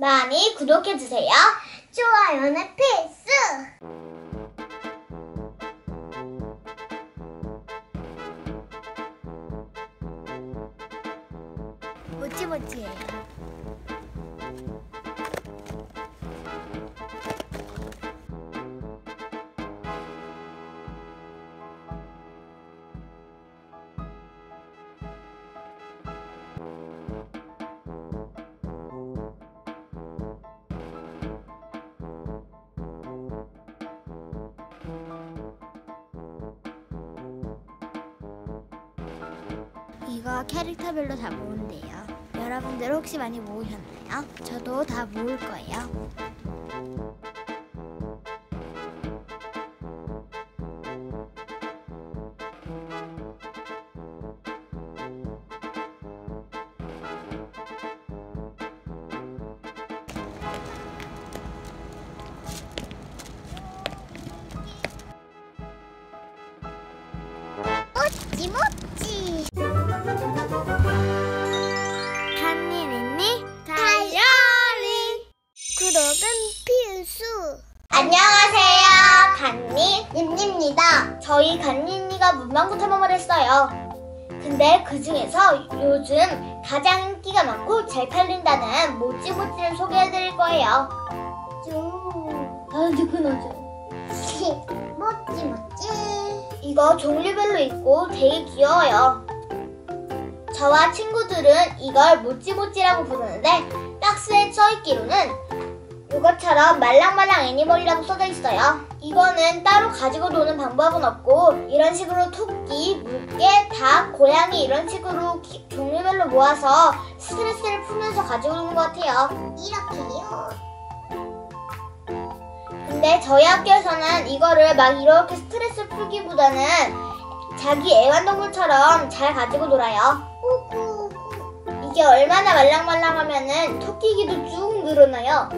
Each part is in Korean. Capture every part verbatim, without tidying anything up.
많이 구독해주세요. 좋아요는 필수! 모찌모찌예요. 이거 캐릭터별로 다 모은대요. 여러분들 혹시 많이 모으셨나요? 저도 다 모을 거예요. 모찌 모찌! 간니니니 다이어리! 구독은 필수! 안녕하세요, 간니 님입니다. 저희 간니니가 문방구 탐험을 했어요. 근데 그 중에서 요즘 가장 인기가 많고 잘 팔린다는 모찌모찌를 소개해드릴 거예요. 쭉! 아주 끊어져. 모찌 모찌! 이거 종류별로 있고 되게 귀여워요. 저와 친구들은 이걸 모찌모찌라고 부르는데 박스에 써있기로는 이것처럼 말랑말랑 애니멀이라고 써져 있어요. 이거는 따로 가지고 노는 방법은 없고 이런 식으로 토끼, 물개, 닭, 고양이 이런 식으로 기, 종류별로 모아서 스트레스를 풀면서 가지고 노는 것 같아요. 이렇게요? 근데 저희 학교에서는 이거를 막 이렇게 스트레스 풀기보다는 자기 애완동물처럼 잘 가지고 놀아요. 오구. 이게 얼마나 말랑말랑하면은 토끼기도 쭉 늘어나요.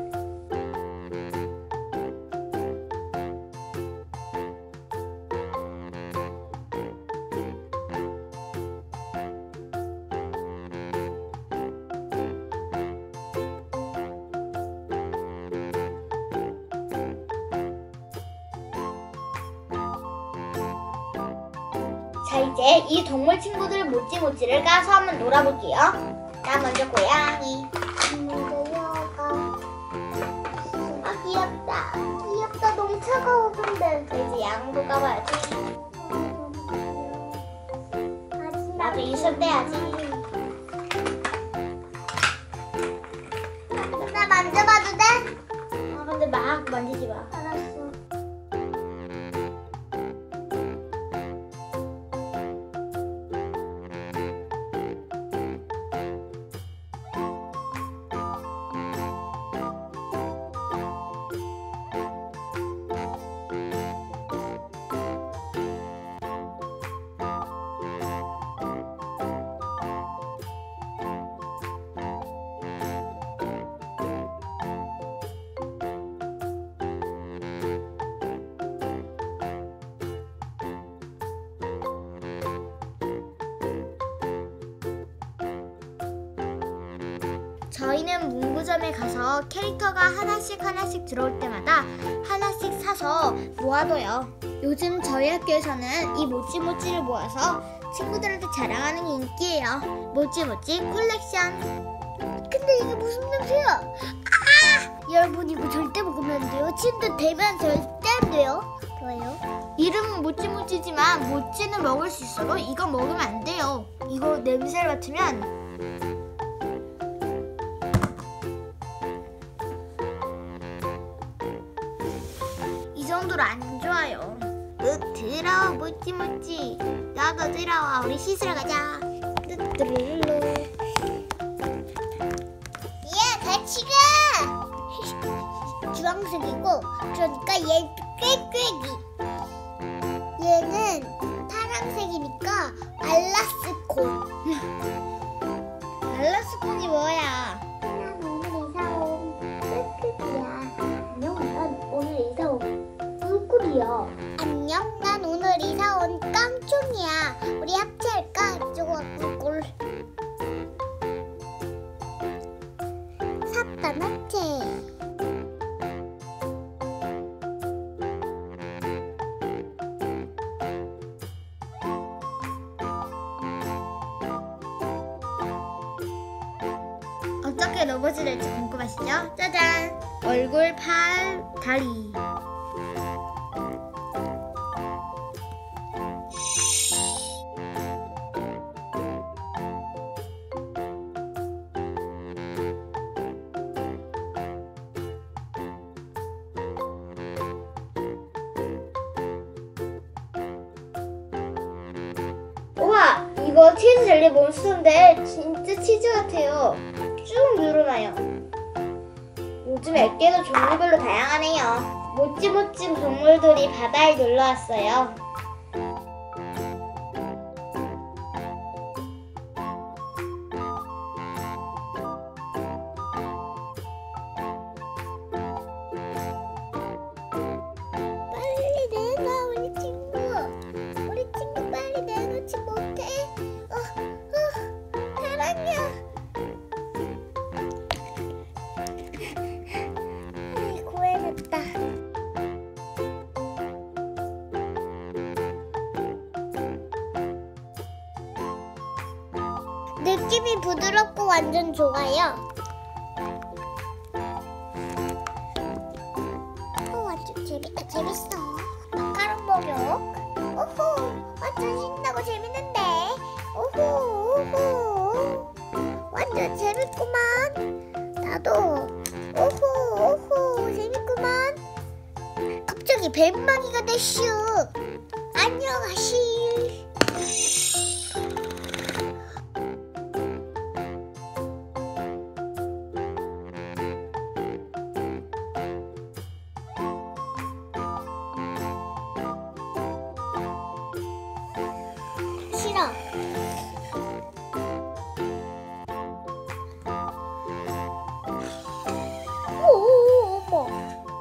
자, 이제 이 동물 친구들 모찌모찌를 까서 한번 놀아볼게요. 자, 먼저 고양이. 먼저 아, 귀엽다. 귀엽다. 너무 차가워. 근데 이제 양도 까봐야지. 나도 이슬 떼야지. 나 만져봐도 돼? 아, 근데 막 만지지 마. 알았어. 저희는 문구점에 가서 캐릭터가 하나씩 하나씩 들어올 때마다 하나씩 사서 모아둬요. 요즘 저희 학교에서는 이 모찌모찌를 모아서 친구들한테 자랑하는 게 인기예요. 모찌모찌 콜렉션. 근데 이게 무슨 냄새야? 아! 여러분 이거 절대 먹으면 안 돼요. 침도 대면 절대 안 돼요. 좋아요. 이름은 모찌모찌지만 모찌는 먹을 수 있어도 이건 먹으면 안 돼요. 이거 냄새를 맡으면 이 정도로 안 좋아요. 으, 더러워 모찌모찌. 나도 더러워. 우리 씻으러 가자. 뚜뚜루루루. 얘 같이 가! 주황색이고 그러니까 얘 꾀꾀기. 얘는 파란색이니까 알라스콘. 알라스콘이 뭐야? 난 오늘 이사 온 꾀꾀기야. 안녕, 난 오늘 이사 온 꿀꿀이야. 안녕, 난 오늘 이사 온 깡총이야. 우리 합체할까? 이쪽으로 꿀꿀. 샀다 만화책. 어떻게 로봇이 될지 궁금하시죠? 짜잔! 얼굴, 팔, 다리. 우와! 이거 치즈 젤리 몬스터인데 진짜 치즈 같아요. 쭉 늘어나요. 요즘 액계도 종류별로 다양하네요. 모찌모찌 동물들이 바다에 놀러왔어요. 빨리 내놔, 우리 친구. 우리 친구 빨리 내놓지 못해. 어, 어, 사랑해. 아이고, 해냈다. 느낌이 부드럽고 완전 좋아요. 어, 완전 재밌다, 재밌어. 마카롱 목욕. 오호, 완전 신나고 재밌는데. 오호, 오호. 완전 재밌구만. 나도. 오호, 오호, 재밌구만. 갑자기 뱀망이가 됐슈. 안녕하시. 싫어. 오, 어머.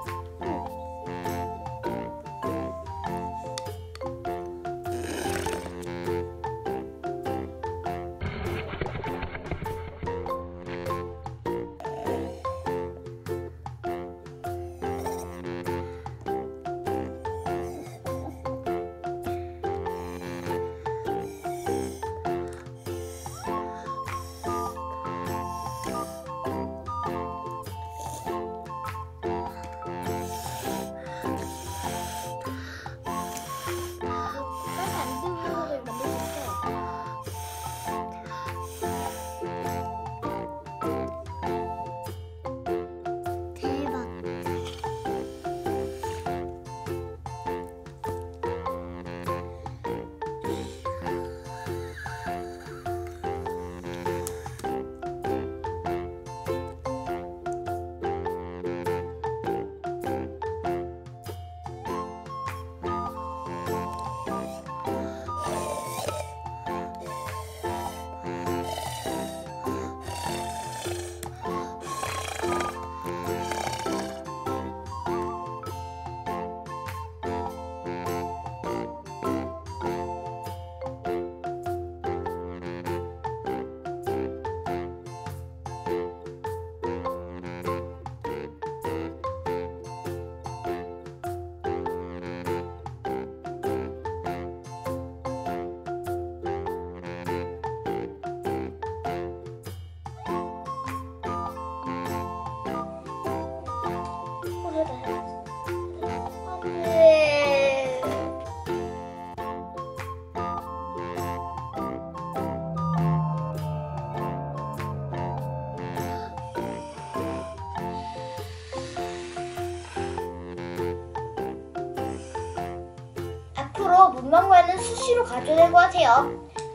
앞으로 문방구에는 수시로 가져야 될 것 같아요.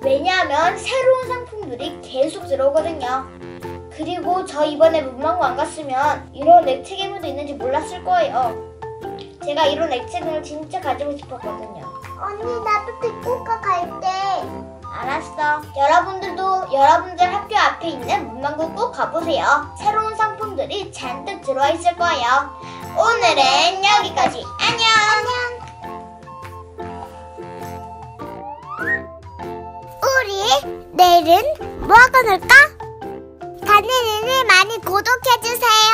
왜냐하면 새로운 상품들이 계속 들어오거든요. 그리고 저 이번에 문방구 안 갔으면 이런 액체 괴물도 있는지 몰랐을 거예요. 제가 이런 액체 괴물 진짜 가지고 싶었거든요. 언니, 나도 데리고 가, 갈 때. 알았어. 여러분들도 여러분들 학교 앞에 있는 문방구 꼭 가보세요. 새로운 상품들이 잔뜩 들어와 있을 거예요. 오늘은 여기까지. 안녕. 안녕. 우리 내일은 뭐 하고 놀까? 애니니니 많이 구독해주세요.